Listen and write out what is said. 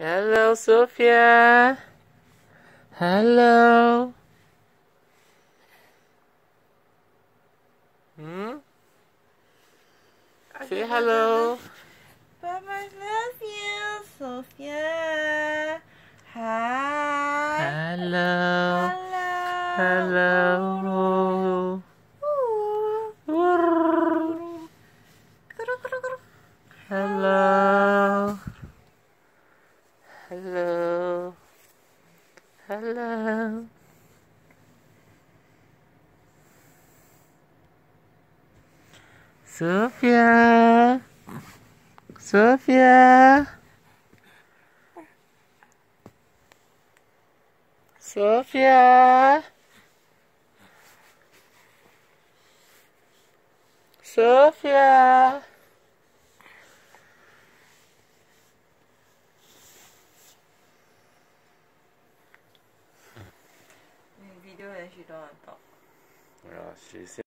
Hello, Sophia. Hello. Say hello. Papa loves you, Sophia. Hi. Hello. Hello. Hello. Hello. Hello. Hello. Sophia. Sophia. Sophia. Sophia. Video and she don't want to talk. Well, she said